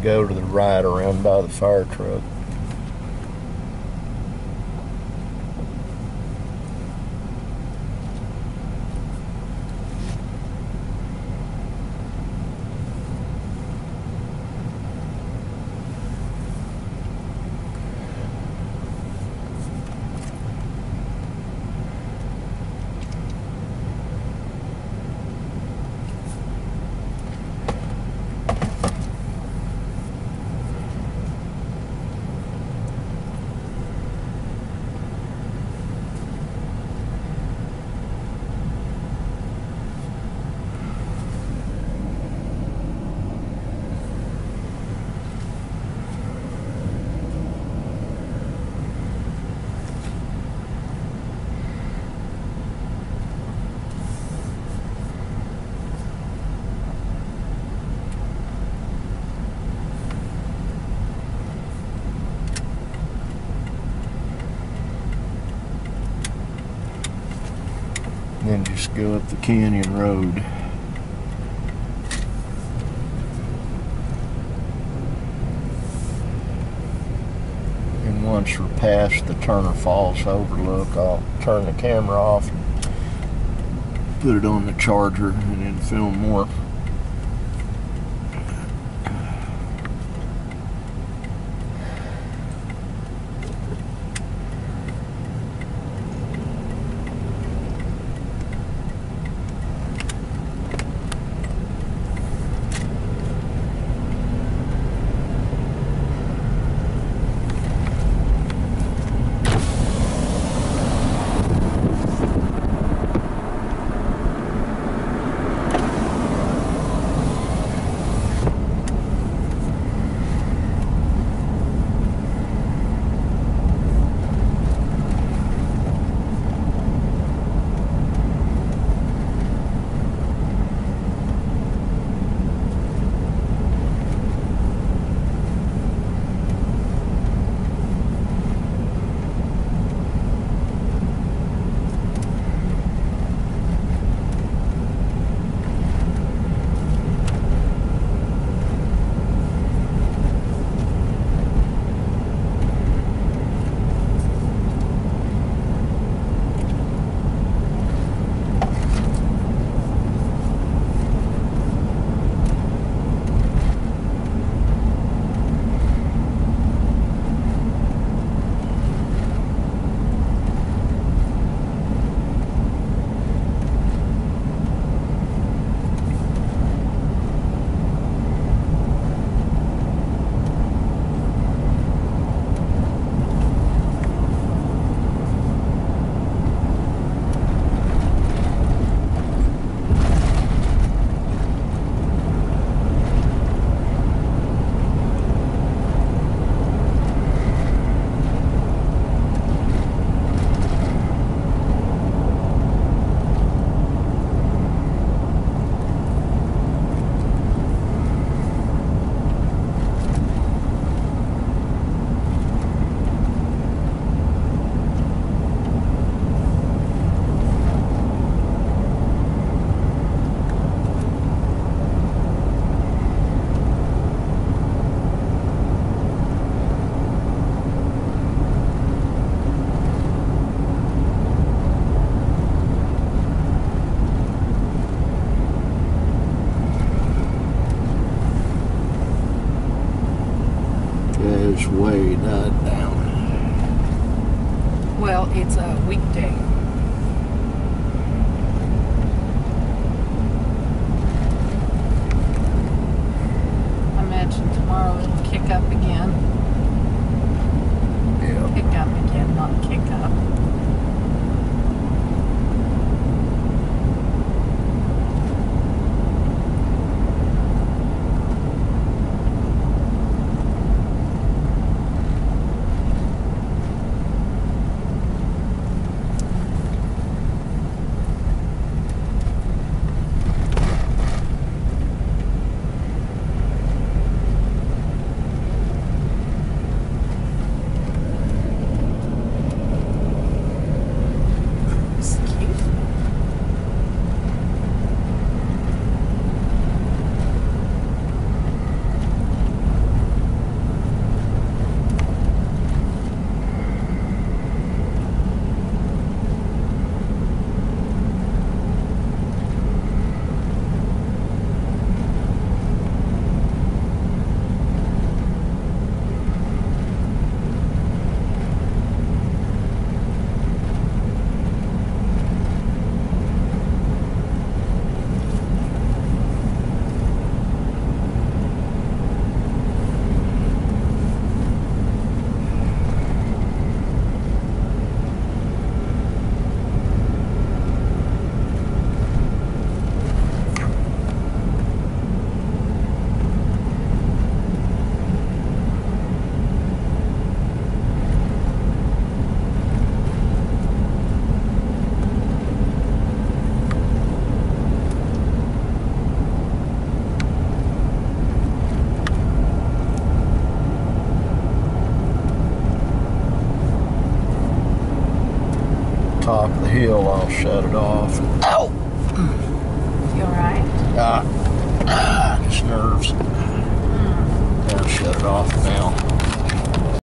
go to the right around by the fire truck. Then just go up the canyon road. And once we're past the Turner Falls overlook, I'll turn the camera off and put it on the charger and then film more. It's way died down. Well, it's a weekday. I imagine tomorrow it'll kick up again. Yeah. Pick up again, not kick up. top of the hill, I'll shut it off. Ow! You alright? Just nerves. I'll shut it off now.